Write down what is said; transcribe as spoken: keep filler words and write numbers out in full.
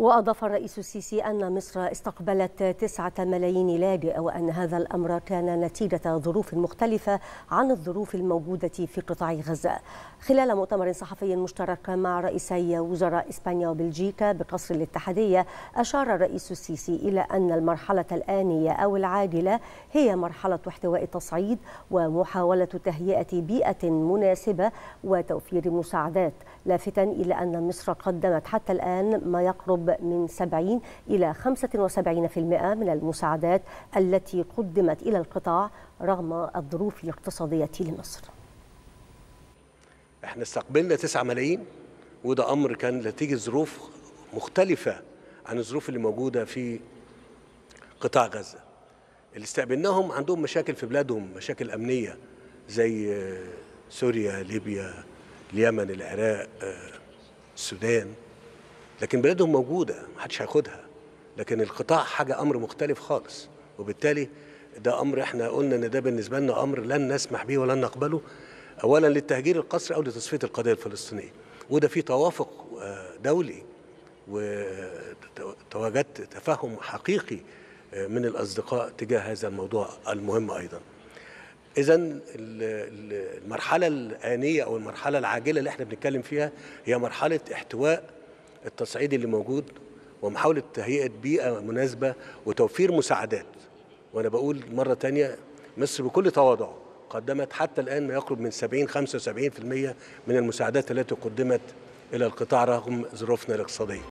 وأضاف الرئيس السيسي أن مصر استقبلت تسعة ملايين لاجئ، وأن هذا الأمر كان نتيجة ظروف مختلفة عن الظروف الموجودة في قطاع غزة. خلال مؤتمر صحفي مشترك مع رئيسي وزراء إسبانيا وبلجيكا بقصر الاتحادية، أشار الرئيس السيسي إلى أن المرحلة الآنية أو العاجلة هي مرحلة احتواء التصعيد ومحاولة تهيئة بيئة مناسبة وتوفير مساعدات، لافتا إلى أن مصر قدمت حتى الآن ما يقرب من سبعين إلى خمسة وسبعين بالمئة من المساعدات التي قدمت إلى القطاع رغم الظروف الاقتصادية لمصر. احنا استقبلنا تسعة ملايين، وده أمر كان نتيجة ظروف مختلفة عن الظروف اللي موجودة في قطاع غزة. اللي استقبلناهم عندهم مشاكل في بلادهم، مشاكل أمنية زي سوريا، ليبيا، اليمن، العراق، السودان، لكن بلادهم موجودة محدش هياخدها. لكن القطاع حاجة أمر مختلف خالص، وبالتالي ده أمر احنا قلنا إن ده بالنسبة لنا أمر لن نسمح به ولن نقبله، أولا للتهجير القسري أو لتصفية القضية الفلسطينية، وده في توافق دولي وتواجدت تفهم حقيقي من الأصدقاء تجاه هذا الموضوع المهم أيضا. إذن المرحلة الآنية أو المرحلة العاجلة اللي احنا بنتكلم فيها هي مرحلة احتواء التصعيد اللي موجود ومحاولة تهيئة بيئة مناسبة وتوفير مساعدات. وأنا بقول مرة تانية، مصر بكل تواضع قدمت حتى الآن ما يقرب من سبعين خمسة وسبعين بالمئة من المساعدات التي قدمت إلى القطاع رغم ظروفنا الاقتصادية.